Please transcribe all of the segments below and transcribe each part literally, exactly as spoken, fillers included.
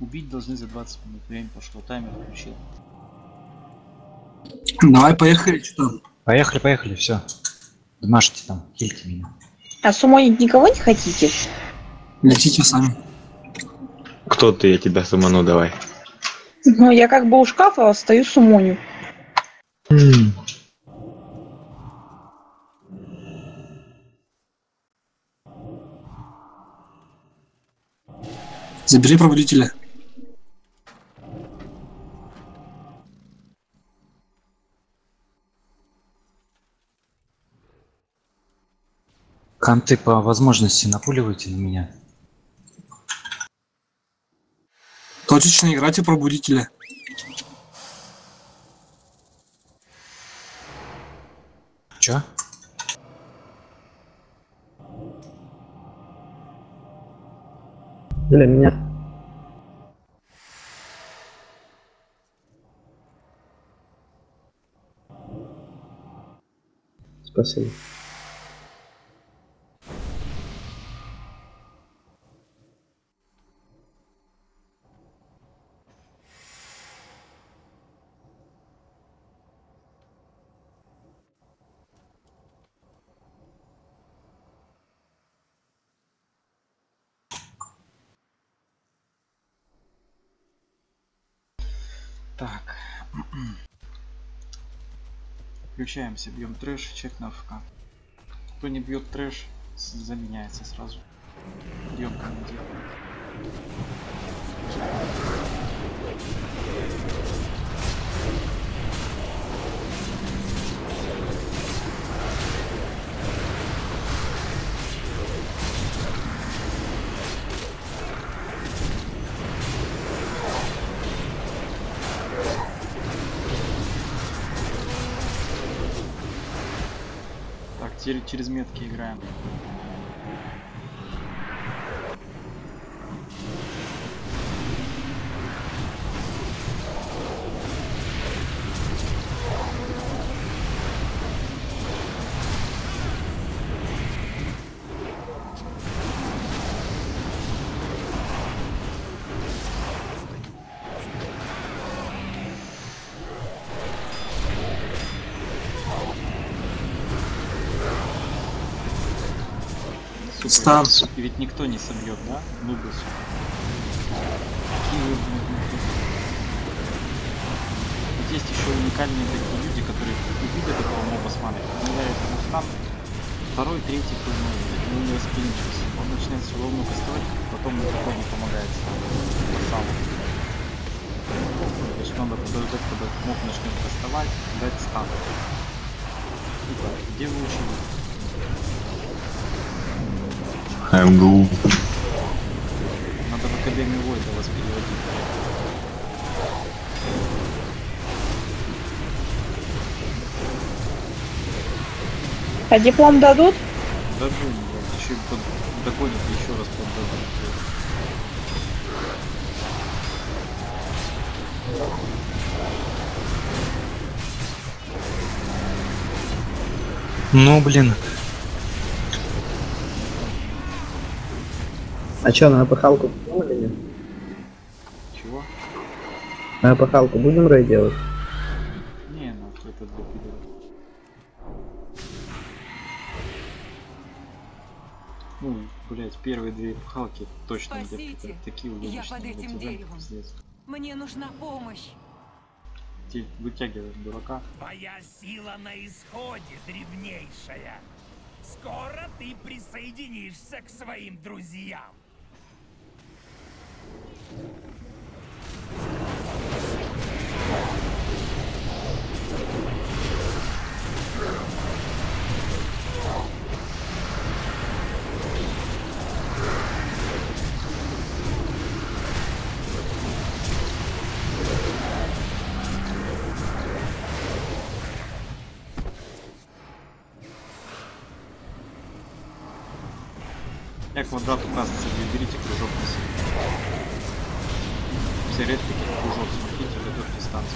Убить должны за двадцать минут. Время пошло, таймер включил. Давай, поехали, что? Поехали, поехали, все. Дмажьте там, хильте меня. А сумонить никого не хотите? Летите сами. Кто ты? Я тебя суману, давай. Ну, я как бы у шкафа стою сумоню. Забери проводителя. Канты по возможности напуливайте на меня. Точечно играйте пробудителя. Чё? Для меня. Спасибо. Так. Включаемся, бьем трэш, чек на АФК. Кто не бьет трэш, заменяется сразу. Бьем командир. Через метки играем. Стан. И ведь никто не собьет, да? Ну бы. Вот есть еще уникальные такие люди, которые увидят этого моба с маной, обновляют ему стан, второй, третий хуйной, и у него спинчился. Он начинает словно кастовать, потом никакой не помогает стан. То есть надо подождать, когда моб начнет кастовать, дать стан. Типа, где вы учили? МГУ. Надо в Академию Войда вас переводить. А диплом дадут? Дадут, еще под... догонят, еще раз поддадут. Ну, блин. А чё, на опыхалку будем или нет? Чего? На опыхалку будем рейд делать? Не, ну это для пидоров. Ну, блять, первые две пхалки точно для пидоров. Такие удобные для тебя. Мне нужна помощь. Те вытягиваешь дурака. Твоя сила на исходе, древнейшая. Скоро ты присоединишься к своим друзьям. Я квадрат указывается, берите кружок на себя. Все редкие кружок, смотрите, готовьте станцию.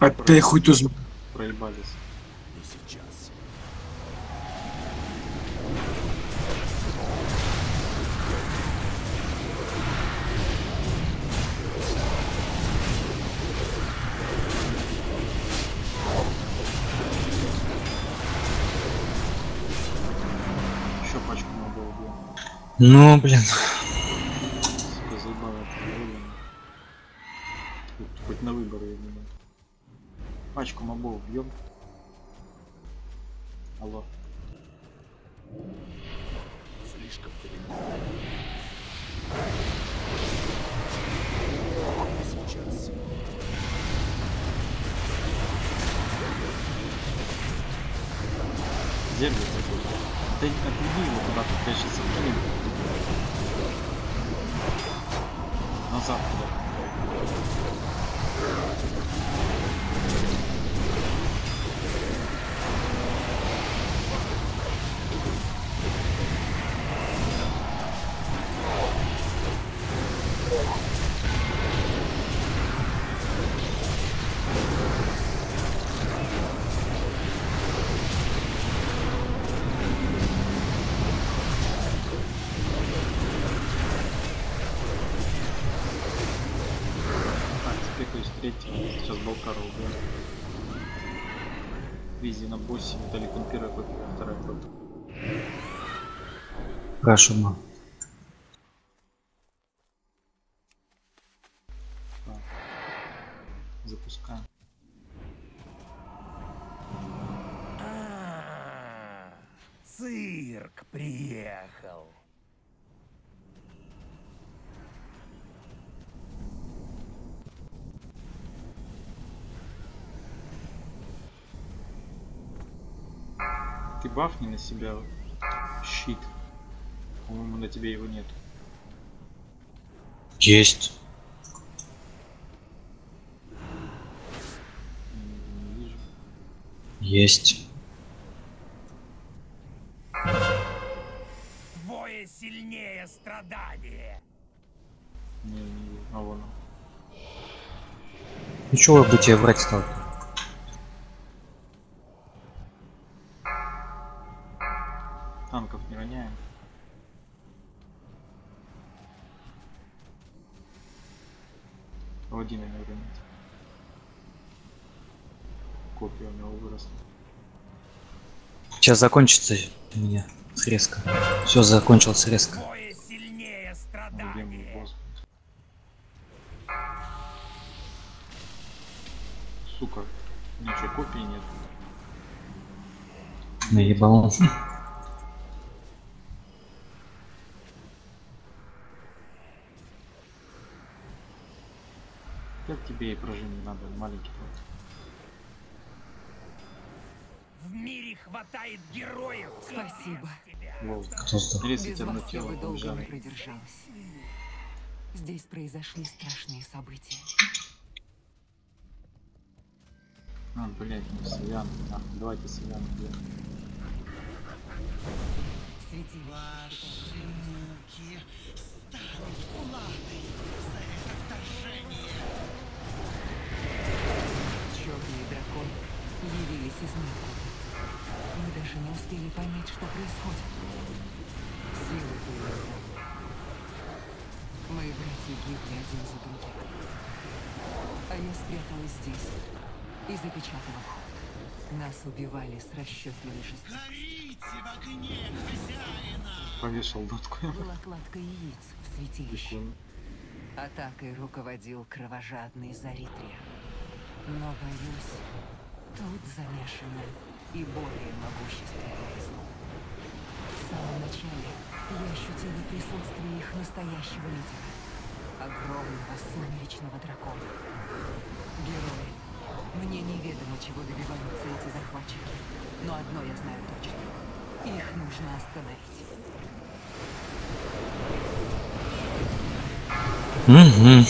Опять хуй туз. Проебались. Еще пачку надо убил. Ну, блин. Сука, заебало это заебано. Хоть, хоть на выборы я не знаю. Пачку мобов бьем. Алло. Слишком сейчас. Зерги такой. Ты отведи его куда-то, я сейчас откину. Назад туда. Сейчас Балкара убьем. Визи на боссе, Виталий он первая копия, вторая копия. Хорошо, мам. Так. Запускаем. А, цирк приехал. Ты бафни на себя щит. По-моему, на тебе его нет. Есть. Не вижу. Есть. Двое сильнее страдания. Не, не вижу. А вон он. Ну чего я бы тебе врать стал? Танков не роняем. Паладина не уронить. Копия у него выросла. Сейчас закончится у меня срезка. Все, закончилась срезка. Двое сильнее Где страдания. мой босс? Сука, ничего, копии нет. Наебал. Как тебе и прожим не надо, маленький просто. В мире хватает героев. Спасибо. Лол. Кто сдох? Тридцать Без одно вас я тело, бы долго не побежали. продержалась. Здесь произошли страшные события. А, блять, ну Саян. А, давайте Саян где? Святилище. Ваши муки станут платой за это вторжение. Черные драконы явились из ниоткуда. Мы даже не успели понять, что происходит. Силы были. Мои братья гибли один за другим. А я спряталась здесь и запечатала вход. Нас убивали с расчетливой жестокостью. Горите в огне хозяина. Повешал дотку. Была кладка яиц в святилище. Прикольно. Атакой руководил кровожадный Заритрия. Но, боюсь, тут замешано и более могущественное зло. В самом начале я ощутила присутствие их настоящего лидера. Огромного сумеречного дракона. Герои. Мне неведомо, чего добиваются эти захватчики. Но одно я знаю точно. Их нужно остановить. Угу.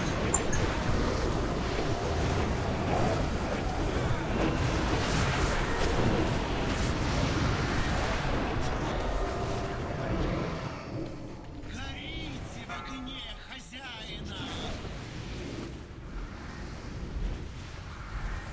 Горите в огне хозяина.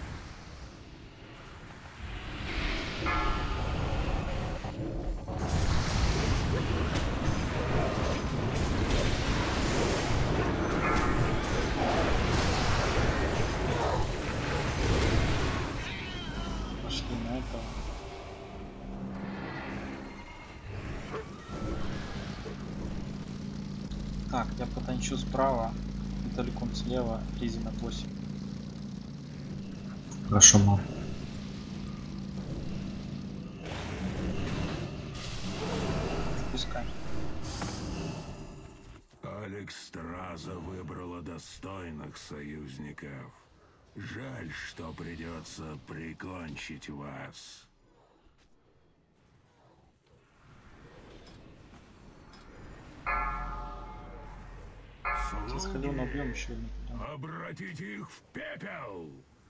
Так, я потанчу справа, далеко слева, резина восемь. Хорошо, мал. Пускай. Алекс Страза выбрала достойных союзников. Жаль, что придется прикончить вас. Сейчас ходил на объем еще один. Обратите их в пепел!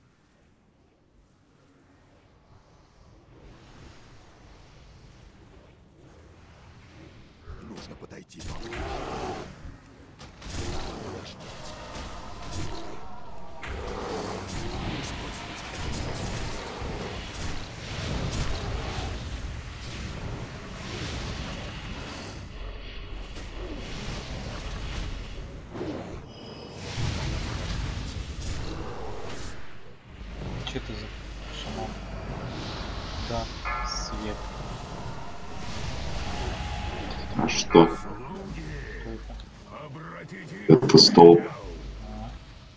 Нужно подойти. Че ты за шаман? Да, свет. А что? Кто это? Это столб. А,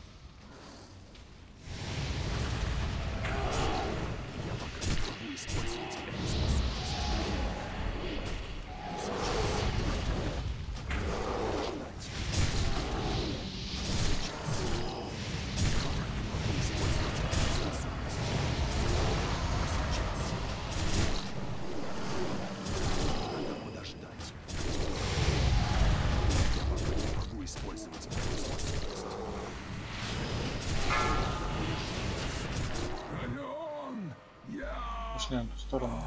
пошли на ту сторону.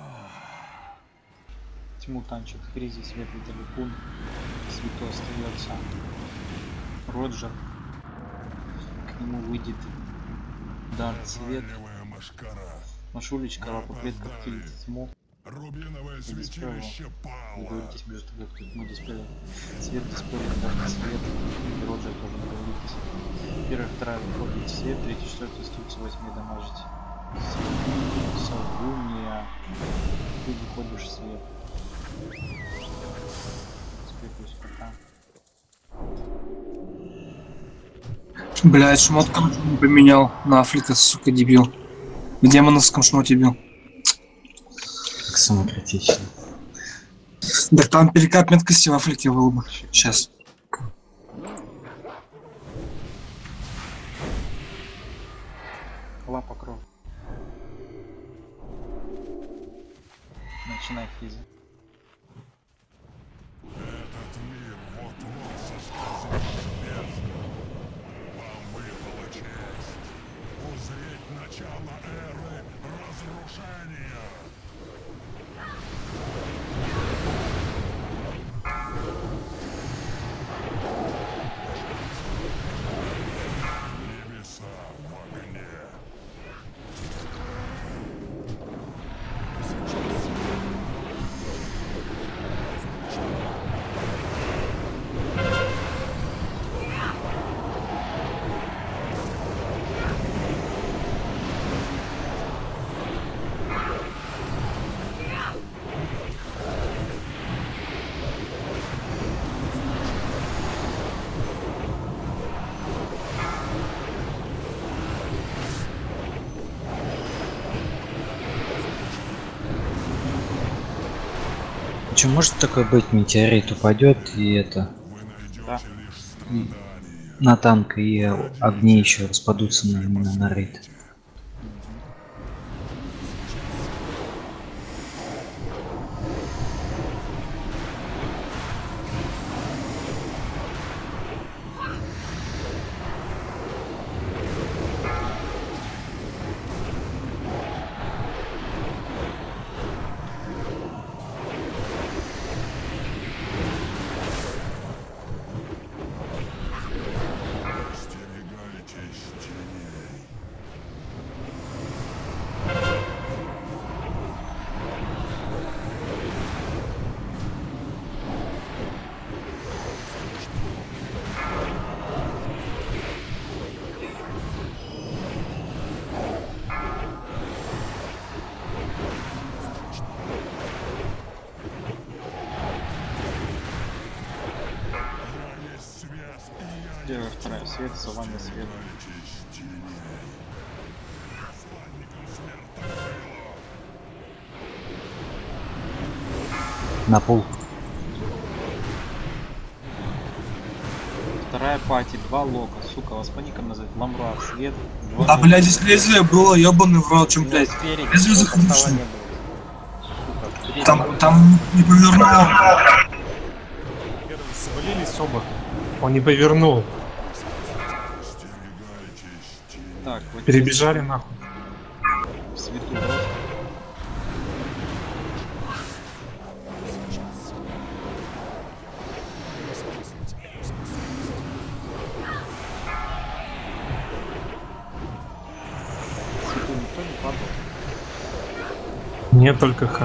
Тьму танчит кризис, светлый далекун. Святой остается. Роджер. К нему выйдет Дарт Свет. Машулечка, лапа клетка, килит тьму. Рубиновое святилище пало. Договоритесь между собой, кто мы диспелит. Свет диспелит, Дарт Свет. И Роджер тоже договоритесь. Первая, вторая выходит свет, третий, четвертый остаются восьми дамажить. Савуния. Ты выходишь в свет. Спекусь кота. Блядь, шмотка не поменял. На Афлика, сука, дебил. В демоновском шмоте бил. Как самокритично. Да там перекат меткости в Афлике был бы. Сейчас. Лапа кровь. Начинай физи. Этот мир вот-вот соскользнет в бездну. Вам выпала честь узреть начало эры разрушения. Небеса в огне. Че, может такое быть, метеорит упадет и это Да. м, на танк и огни еще распадутся на, именно на рейд. Остерегайтесь теней. Первая, вторая, свет, сование, свет. На пол. Вторая пати, два лока, сука, вас по никам называют. Ламруар, свет, два. А, блядь, здесь лезвие было, ебаный в рот, чем, Ну, блядь. спереди, Лезвие сколько стола заходишь. не было. Сука, третий Там, лок. там не повернул. Свалились оба. Он не повернул. Так, вот Перебежали нахуй. в свету просто. В свету никто не падал. Нет, только хан.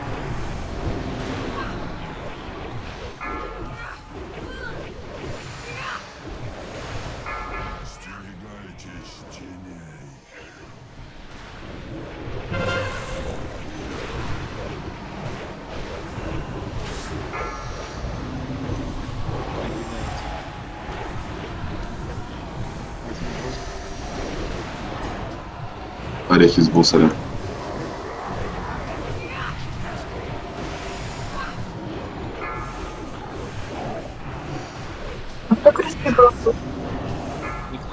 Орехи с бусаря. Никто.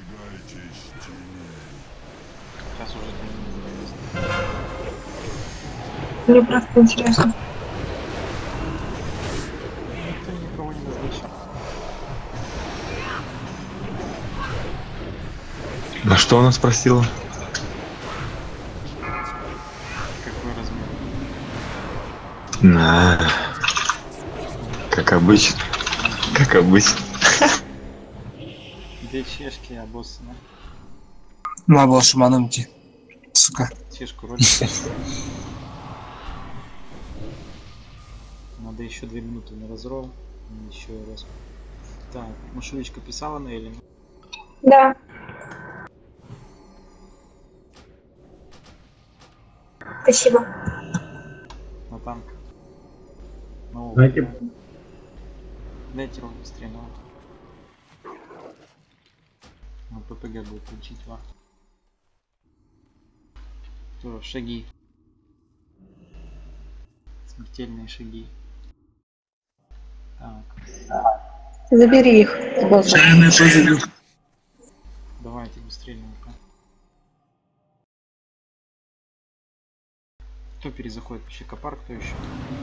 Сейчас уже две минуты. Мне просто интересно. Никто никого не назначил. А что она спросила? Какой размер? На. Как обычно. Как обычно. Две чешки обоссаны. Надо было шаманом идти. Сука. Чешку ролик. Надо еще две минуты на разрол. Еще раз. Так, Машулечка писала на Эллен? Да. Спасибо. На танк. Ну, Дайте- дайте ролик быстрее, ну. На ППГ будет учить ва. То, шаги. Смертельные шаги. Так, Забери их с воздуха. Чайный позабил. давайте быстрее, ну-ка. Кто перезаходит? Вообще Копар, кто еще?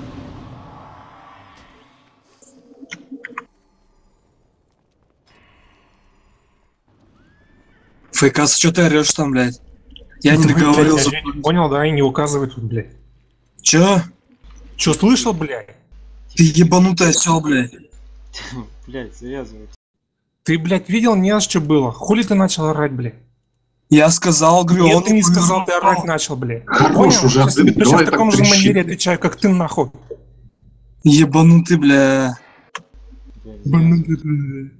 Фейкас, что ты орешь там, блядь? Я не Блядь, договорился. я не понял, да, и не указывай тут, блядь. Чё? Чё, слышал, блядь? Ты ебанутый осел, блядь. Блять, завязывайте. Ты, блядь, видел, не на что было. Хули ты начал орать, блядь? Я сказал, говорю, Нет, он ты не сказал, ты повернул. орать начал, блядь. Хорош Понял? уже, Сейчас ты я точно давай в так таком же трещи. манере отвечаю, как ты, нахуй. Ебанутый, бля. Блядь, Ебанутый, бля.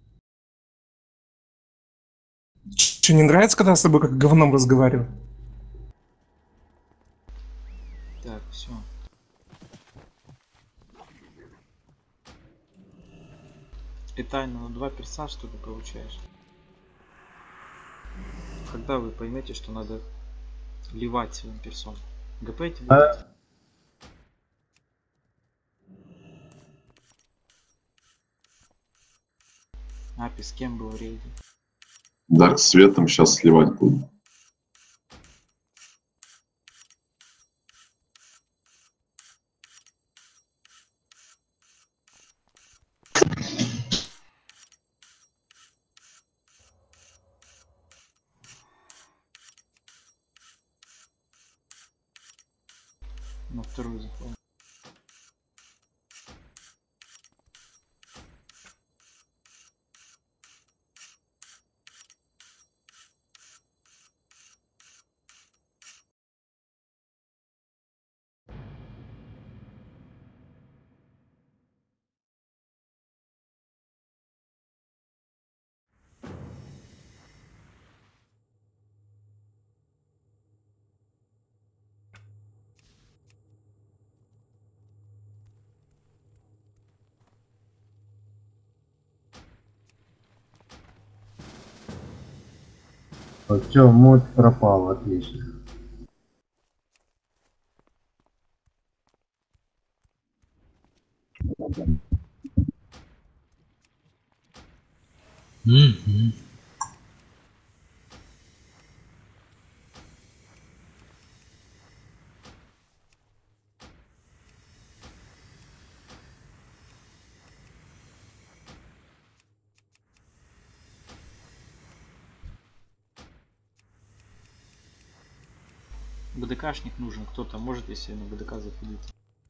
Че, не нравится, когда я с тобой как говном разговариваю? так, все. И тайну на два перса, что ли, получаешь? Когда вы поймете, что надо ливать своим персом? ГП А- Апи с кем был в рейде? Дарк светом сейчас сливать буду. На вторую захват. Вот все, мод пропал, отлично. Мгм. БДКшник нужен, кто-то может, если на БДК заходить.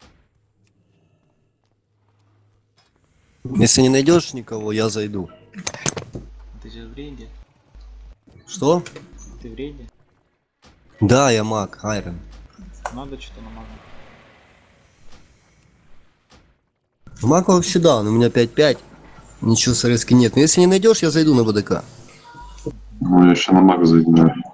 Если не найдешь никого, я зайду. Ты сейчас в рейде? Что? Ты в рейде? Да, я маг, Айрон. Надо что-то намазать. Маг вообще да, но у меня пять пять. Ничего срезки нет. Но если не найдешь, я зайду на БДК. Ну, я еще на мага зайду.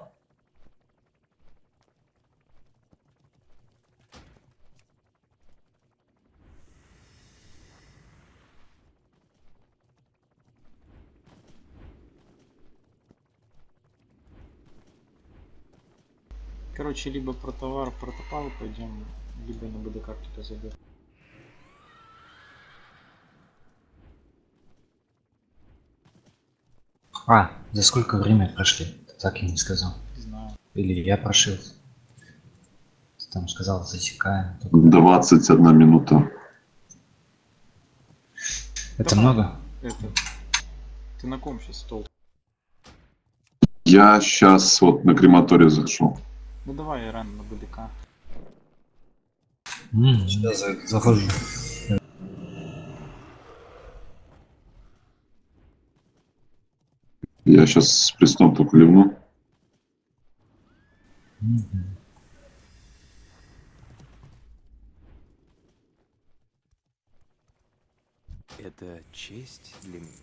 Короче, либо про товар, про топал пойдем, либо на БДК кто-то зайдет. А, за сколько время прошли? Ты так и не сказал. Не знаю. Или я прошил. Ты там сказал, засекаем. двадцать одна минута. Это много? Это... Ты на ком сейчас стол? Я сейчас вот на крематорий зашел. Ну давай, Иран, на БДК. М, Сейчас за- захожу. Я сейчас с престом только ливну. мгм. Это честь для меня.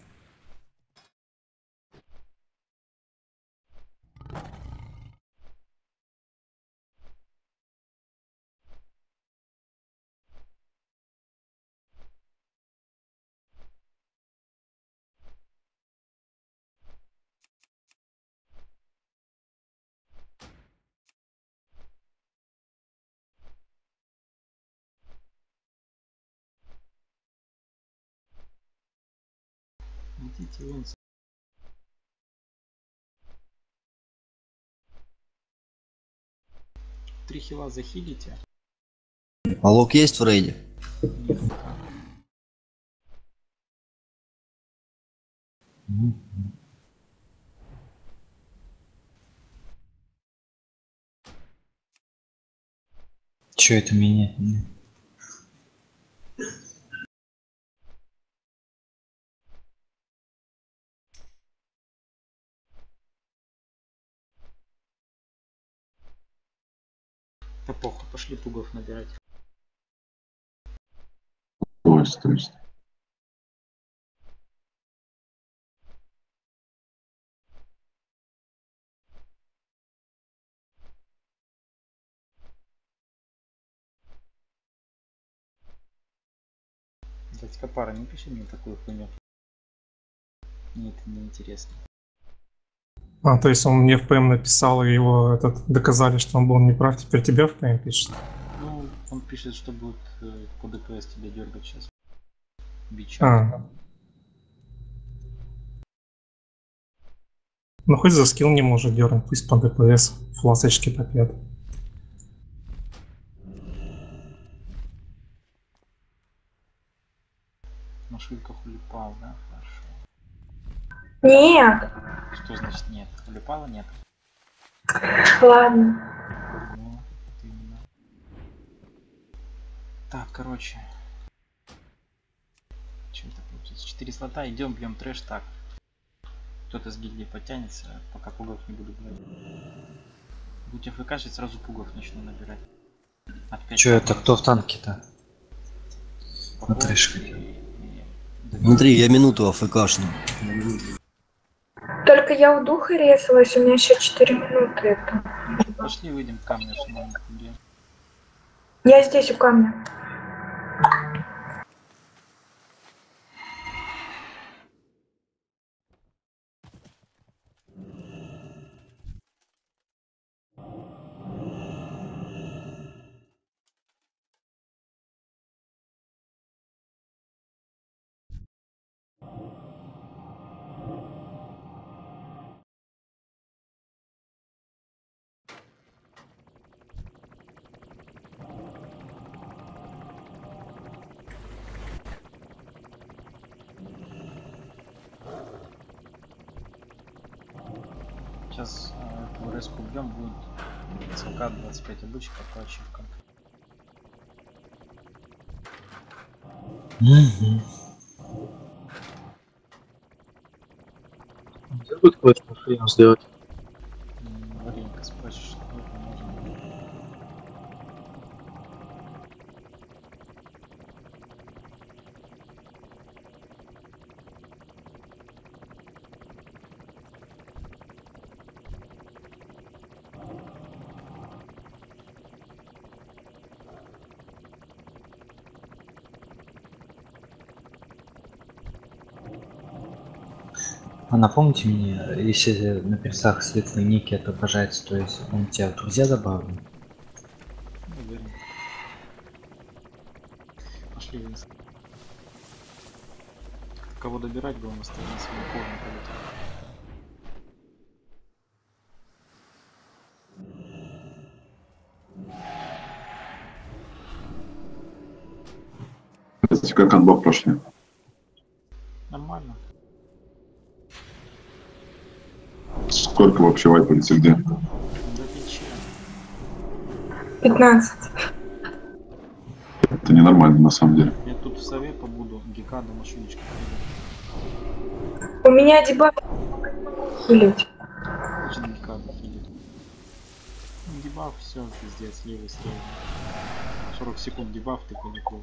Идите вон. Три хила захилите. А лог есть в рейде? Нет, пока. Мгм. Чё это менять? М. Да похуй, пошли пугов набирать. Ой, стой, стой. Дядька пара, не пиши мне такую хуйню. Мне это не интересно. А, то есть он мне в ПМ написал, и его этот, доказали, что он был неправ, теперь тебя в ПМ пишет. Ну, он пишет, что будет э, по ДПС тебя дергать сейчас. Бича. А. Ну хоть за скилл не может дернуть, пусть по ДПС фласочки попьет. На швидках улипал, да? Хорошо. Нет. Что значит нет? Улипала нет? Ладно. Ну, вот именно. Так, короче. Что это получится? Четыре слота, идем, бьем трэш так. Кто-то с гильдии подтянется, пока пугов не буду брать. Будь АФКшить, сразу пугов начну набирать. Опять Чё это? Кто в танке-то? поход на трэш? и- и- Смотри, я минуту АФКшну. Только я в духа резалась, у меня еще четыре минуты. Это. Пошли выйдем к камню, что нам где. Я здесь у камня. Сейчас э, эту резку убьем, будет ЦЛК двадцать пять обычка по ачивкам. Где будет квест по фриям сделать? Варенька спросишь, что это можно. А напомните мне, если на персах светлые ники отображается, то есть он тебя в друзья добавлен? Уверен. Пошли вниз. Кого добирать будем, остальные своим ходом пойдут. Как анбок прошли? Нормально. Сколько вообще вайпались и где? До печи. пятнадцать. Это ненормально на самом деле. Я тут в сове побуду, Гекада машиночка придет. У меня дебаф хилить. Очень Гекада хилит. Дебаф, все, пиздец, левый стрел. сорок секунд дебаф, ты полетел.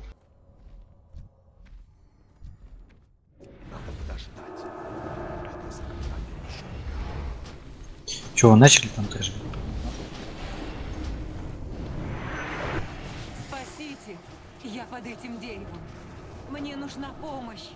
Надо подождать. Это заклинание еще не Чего, начали там трэш? Спасите! Я под этим деревом. Мне нужна помощь.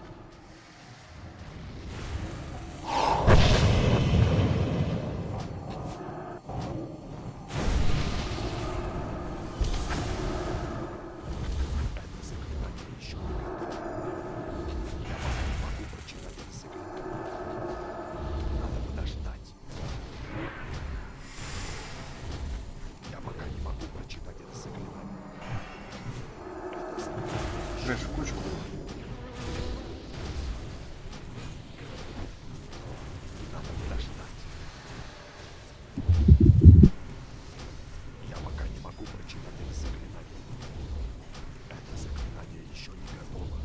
Трэш в кучку. Надо подождать. Я пока не могу прочитать это заклинание. Это заклинание еще не готово.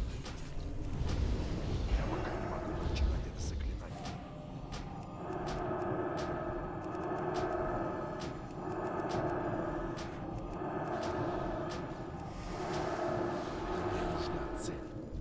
Я пока не могу прочитать это заклинание. Мне нужна цель.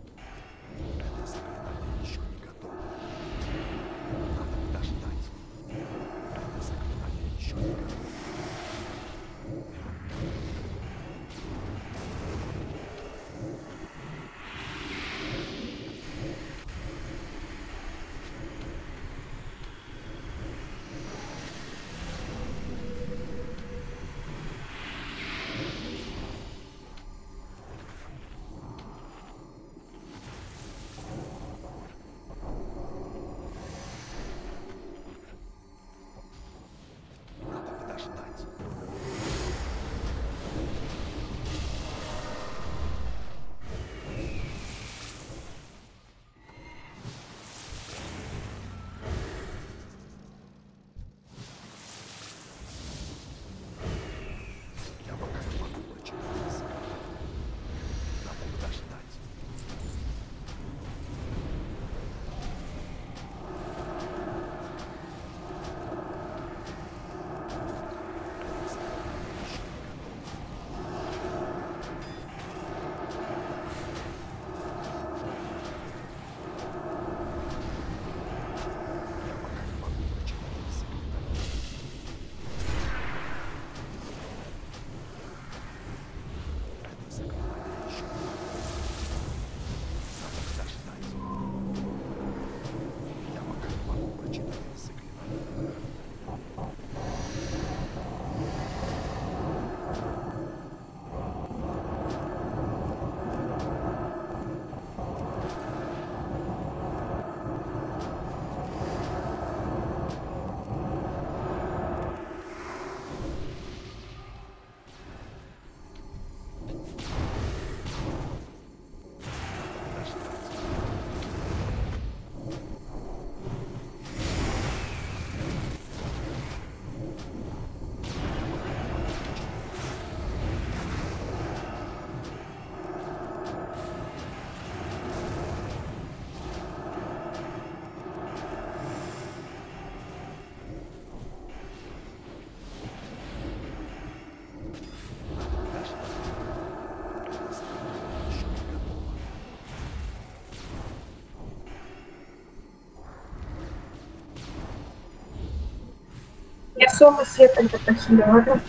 Я Сома свет тогда похилю, ладно?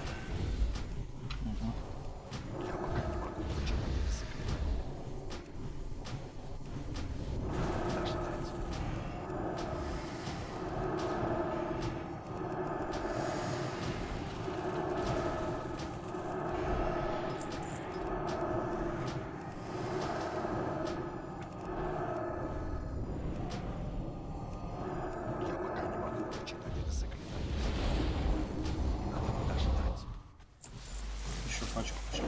Еще пачку. Еще.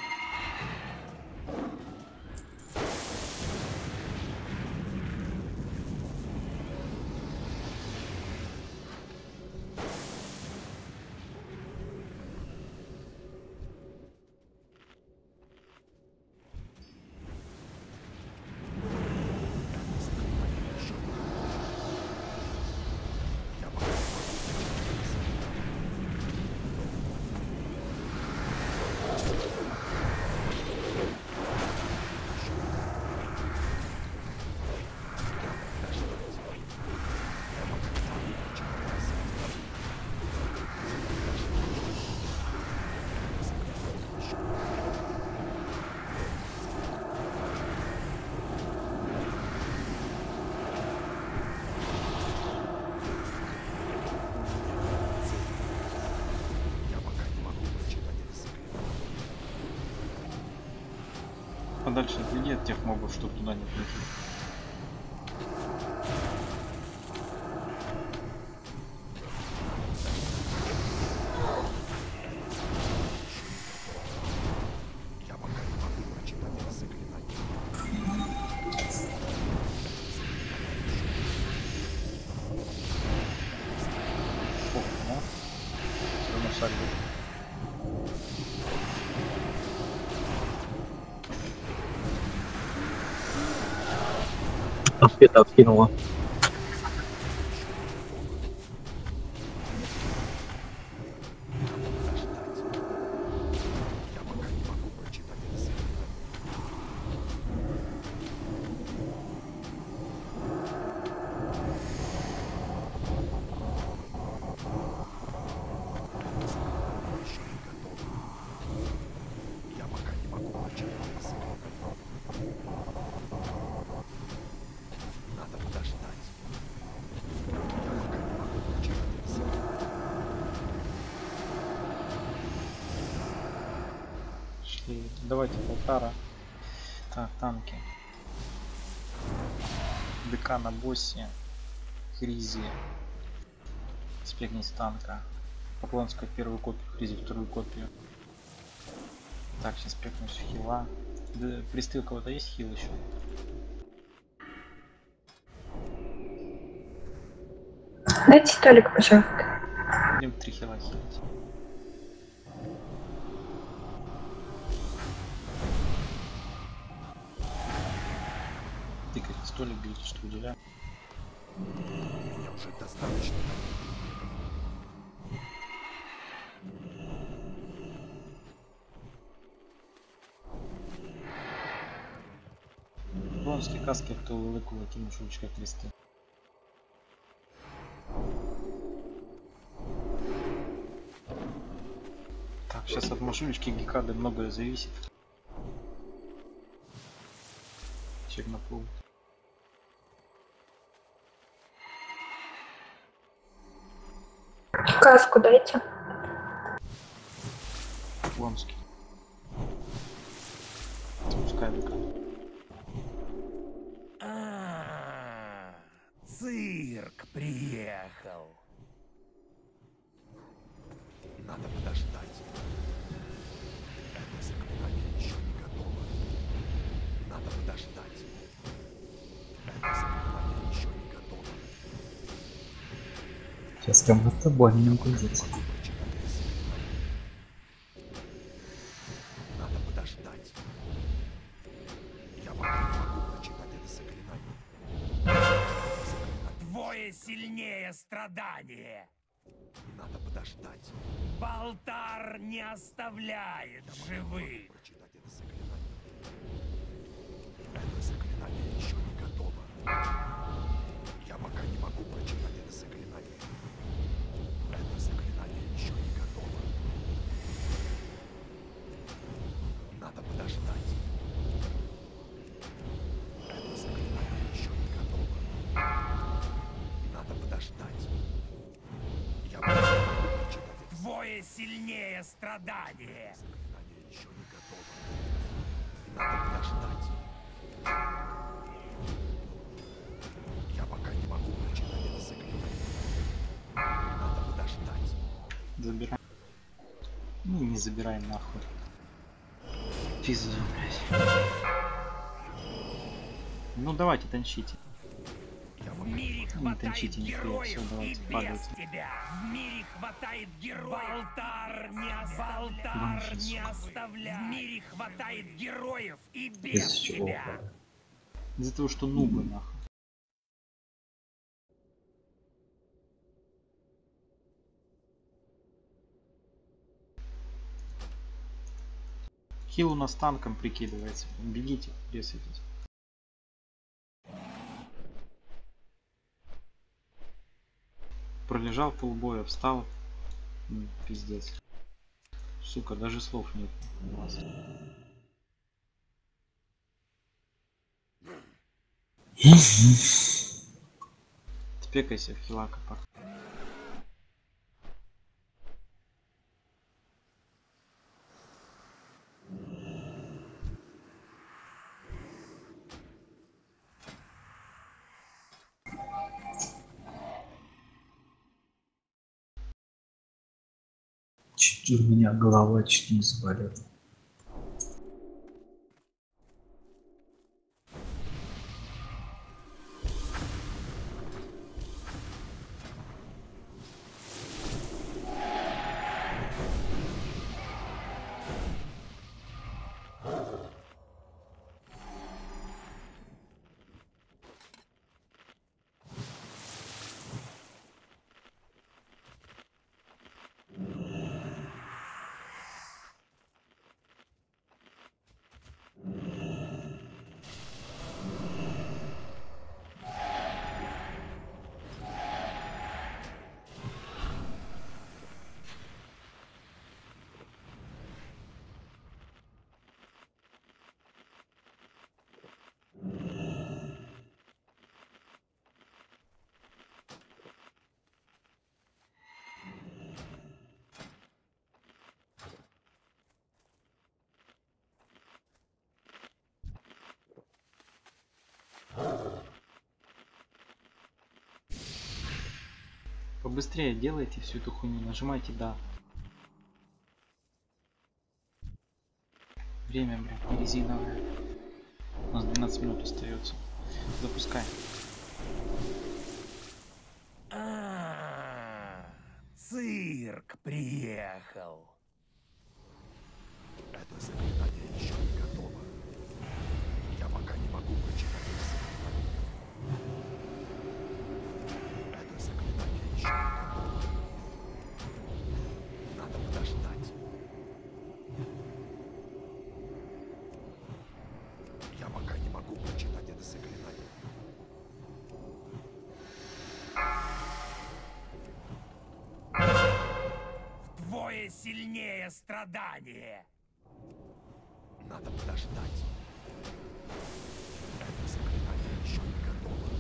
Подальше отведи от тех мобов, чтобы туда не прийти. Света вкинула. Давайте полтора. Так, танки. ДК на боссе. Хризи. Спегнись танка. Поклонская первую копию, Хризи вторую копию. Так, сейчас спекнусь в хила. Да, пристыл кого-то есть хил еще? Дайте столик, пожалуйста. Будем три хила хилить. Тыкать столик, бить, что уделяю. Меня уже достаточно. Бронзкі каски, хто велику летіну шучка кресты. Так, сейчас от машиночки Гекады многое зависит. Чек на пол. Каску дайте. Ломский. Спускай ДК. А, цирк приехал. Надо подождать. Это заклинание еще не готово. Надо подождать. Это заклинание еще не готово. Сейчас прям над тобой не могу здесь. Надо подождать. Я пока не могу прочитать это заклинание. Двое сильнее страдания. Надо подождать. Балтар не оставляет живых. Прочитать это заклинание. Это заклинание еще не готово. Я пока не могу прочитать это заклинание. Это сильнее страдания. Заклинание еще не готово. Надо подождать. Я пока не могу прочитать это заклинание. Надо подождать. Забирай. Ну не забирай нахуй. Пизду, блядь. Ну давайте танчите. В мире Не хватает танчите, не героев все, и давайте, без падайте. тебя. В мире хватает героев. Балтар не оставляет. Балтар не оставляет. В мире хватает героев и без Без чего? тебя. Из-за того, что нубы нахуй. Хил у нас танком прикидывается. Бегите, ресайтесь. Пролежал полбоя, встал. М, Пиздец. Сука, даже слов нет у вас. Спекайся в хила капак. Чуть у меня голова чуть не заболела. Побыстрее делайте всю эту хуйню, нажимайте да. Время, блядь, резиновое. У нас двенадцать минут остается. Запускай. А, цирк приехал. Это заклинание еще не готово. Я пока не могу прочитать это заклинание. Это заклинание еще не готово. Надо подождать. Я пока не могу прочитать это заклинание. Вдвое сильнее страдания. Надо подождать. Это заклинание еще не готово.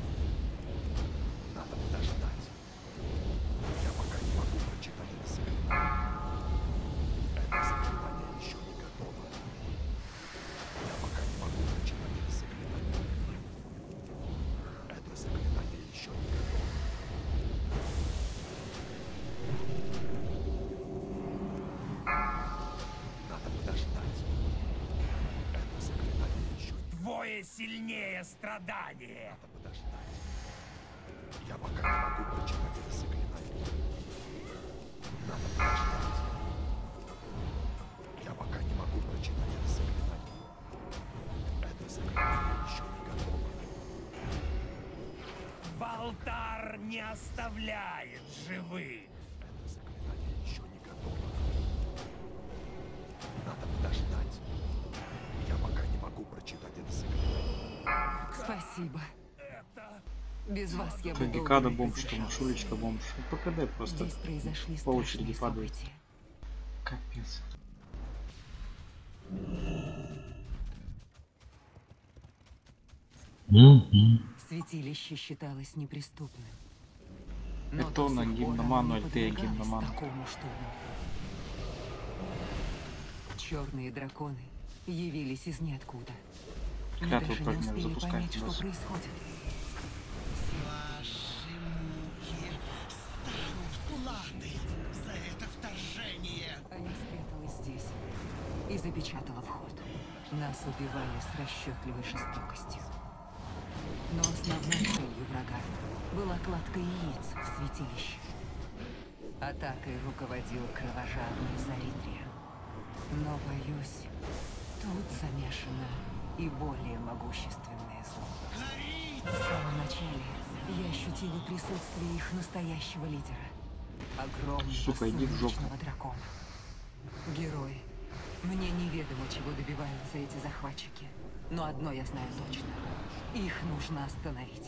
Надо подождать. Я пока не могу прочитать это заклинание. Это заклинание еще не готово. Я пока не могу прочитать это заклинание. Это заклинание еще не готово. Надо подождать. Это заклинание еще не Вдвое сильнее страдания. Надо подождать. Я пока не могу прочитать это заклинание. Надо подождать. Я пока не могу прочитать это заклинание. Это заклинание еще не готово. Балтар не оставляет живых. Это заклинание еще не готово. Надо подождать. Я пока не могу прочитать это заклинание. Спасибо. Без вас я бы долго Декада не бомж, что продержалась. Шулечка бомж. Ну, ПКД просто Здесь произошли по очереди страшные падает. события. Капец. Святилище считалось неприступным. Это на до сих пор гимноману, оно не альтея подвергалось гимноману. такому штурму. Черные драконы явились из ниоткуда. Мы Клятву даже не прогнев, успели запускать понять, что босс. происходит. Платы за это вторжение. А я спряталась здесь и запечатала вход. Нас убивали с расчетливой жестокостью. Но основной целью врага была кладка яиц в святилище. Атакой руководил кровожадный Заритрия. Но, боюсь, тут замешано и более могущественное зло. В самом начале я ощутила присутствие их настоящего лидера. Огромного Сука, иди в жопу. сумеречного дракона. Герои. Мне неведомо, чего добиваются эти захватчики. Но одно я знаю точно. Их нужно остановить.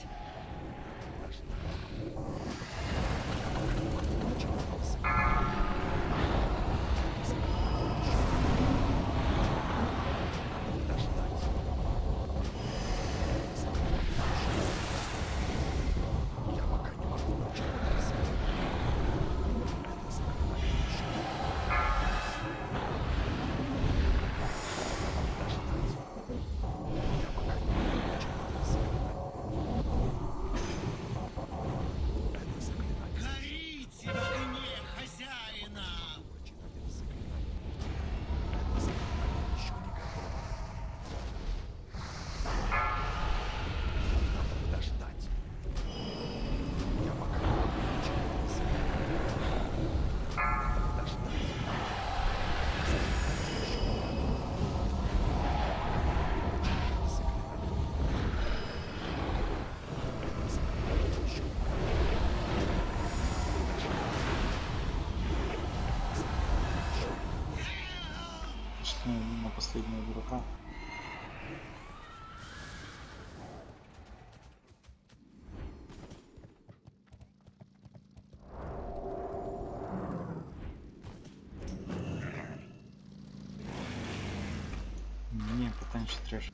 Горите в огне хозяина! Подождать. Я пока ничего не знаю. Надо подождать. Что на последнего дурака. Не, потанчит трэш.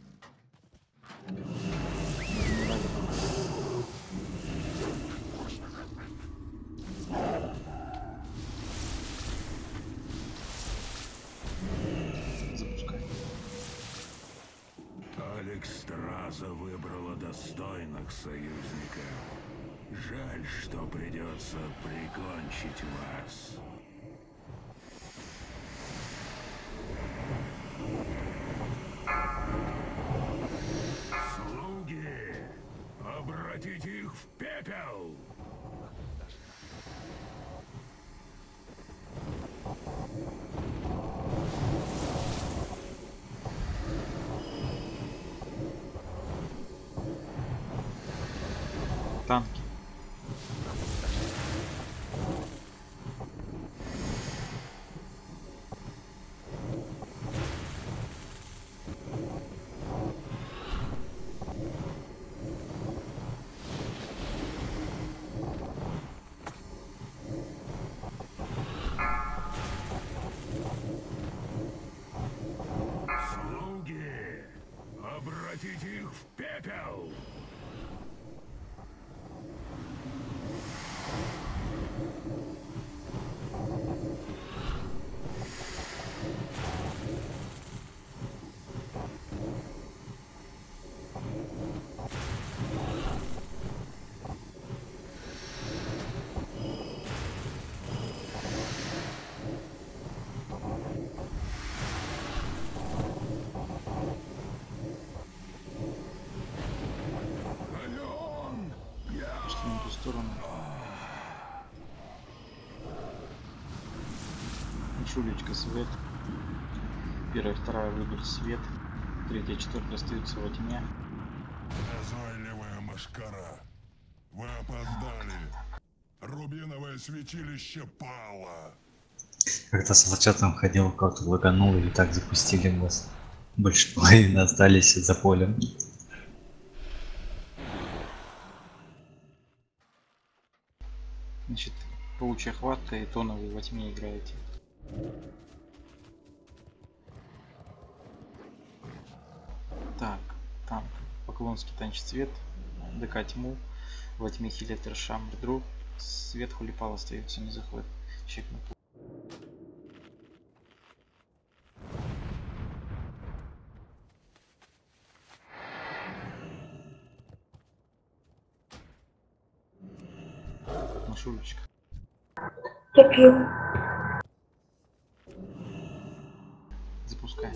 Запускай. Алекс Страза выбрала достойных союзников. Жаль, что придется прикончить вас. Слуги, обратите их в пепел! Танки. Слуги, обратите их в пепел! Ален! Пошли на ту сторону. Шулечка свет. Первая, вторая выберет свет. Третья, четвертая остаются во тьме. Назойливая мошкара. Вы опоздали. Рубиновое святилище пало. Когда с волчатом ходил, как-то лаганул и так запустили нас. Больше половины остались за полем. Значит, паучья хватка и тоновый во тьме играете. Так, танк. Поклонский танчит свет. ДК тьму. Во тьме хилетер шамбр друг. Свет хулипал остается, не заходит. Чекнул. Шурочка. Я пью. Запускай.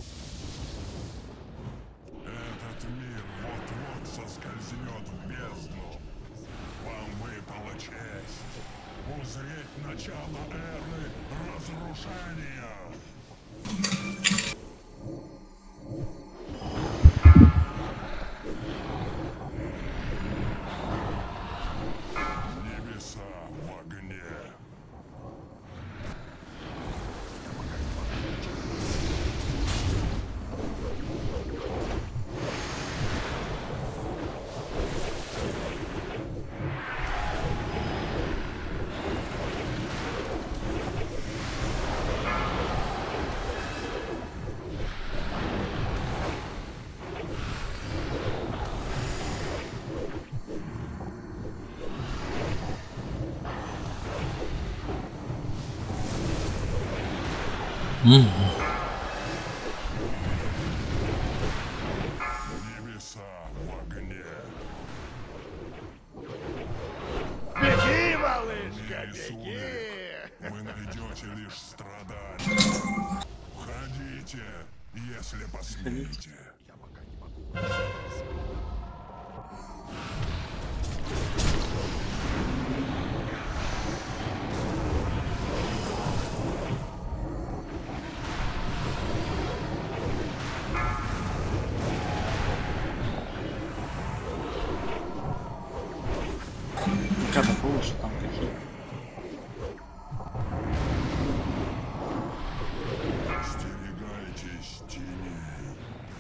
Этот мир вот-вот соскользнет в бездну. Вам выпала честь узреть начало эры разрушения. Небеса в огне. Небеса в огне. Беги, малышка, беги! Вы найдете лишь страдания. Входите, если посмеете. Я пока не могу. Когда повыше там какие. Остерегайтесь теней.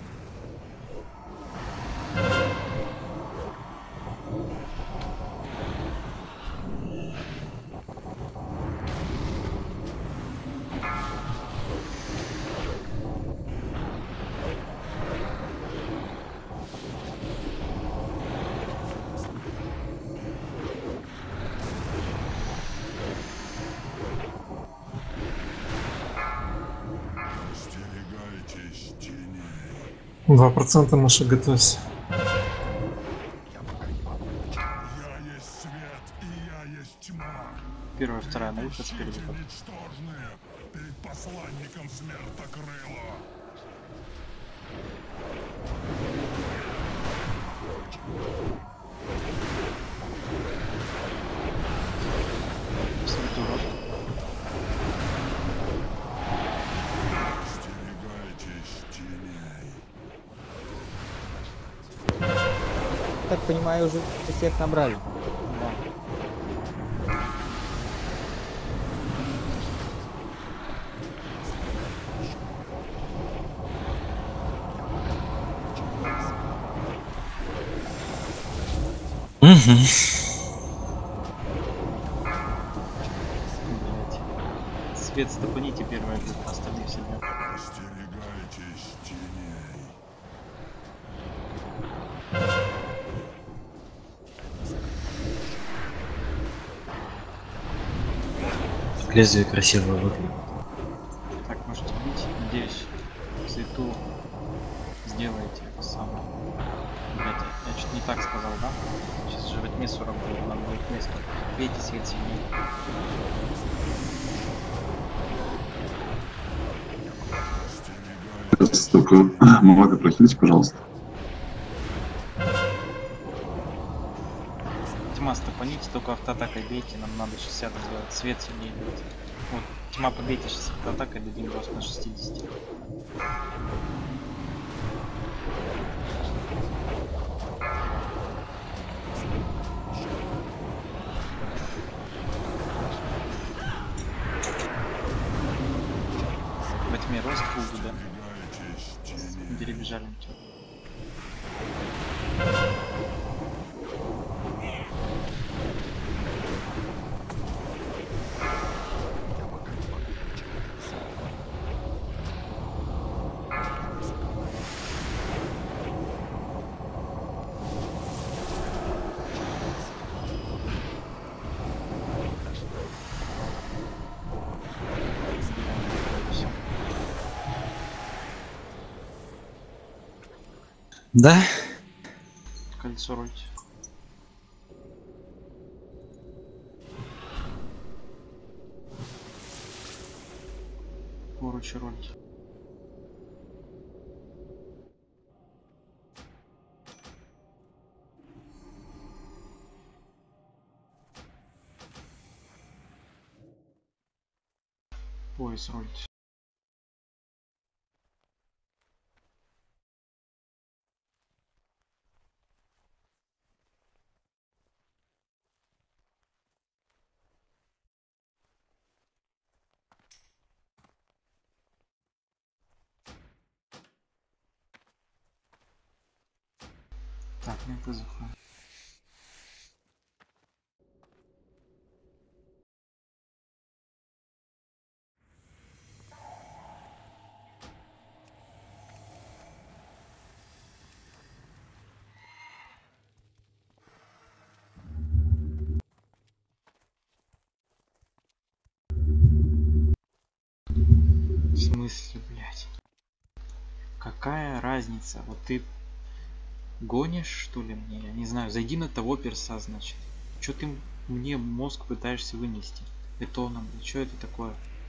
Остерегайтесь теней. Два процента наши готовься. Я есть свет, и я есть тьма. Первая, вторая на выход, спереди. Ищите ничтожные перед посланником смертокрыла. Остерегайтесь теней. Так понимаю, уже всех набрали. Угу. Свет стопаните первая группа, остальные все нет. Остерегайтесь теней. Лезвие красиво выглядит. Так, можете бить. Надеюсь, цвету сделаете это самое. Блять, я чуть не так сказал, да? Сейчас же во тьме сорок будет, надо будет место. Видите, свет сильнее. Только мага прохилите, пожалуйста. Тьма стопаните, только автоатакой бейте, нам надо шестьдесят сделать, свет сильнее будет. Вот, тьма побейте, сейчас автоатакой дадим рост на шестьдесят. Во тьме рост фугу, да? Перебежали на тебя. Да? Кольцо ройте. короче, ролики. Пояс ролить. Так, мне это заходит. В смысле, блядь? Какая разница? Вот ты гонишь, что ли, мне? Я не знаю. Зайди на того перса, значит. Чё ты мне мозг пытаешься вынести? Бетоном. Чё это такое?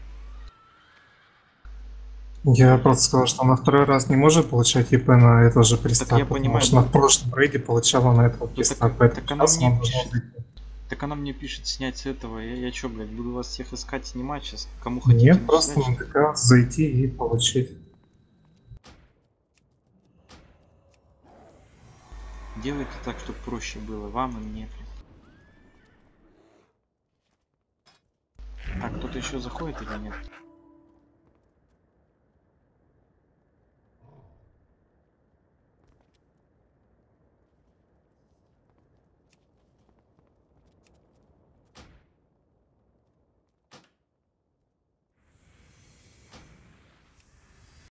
Я просто сказал, что на второй раз не может получать ИП на этого же приста, Так я потому понимаю, что на но- прошлом рейде получала на этого Ну, приста, так, поэтому так она сейчас мне она должна пишет. зайти. Так она мне пишет снять с этого. Я, я чё, блядь, буду вас всех искать, снимать сейчас? Кому хотите Нет, просто начислять? на ДК зайти и получить. Делайте так, чтобы проще было вам и мне, блин. Так, кто-то еще заходит или нет?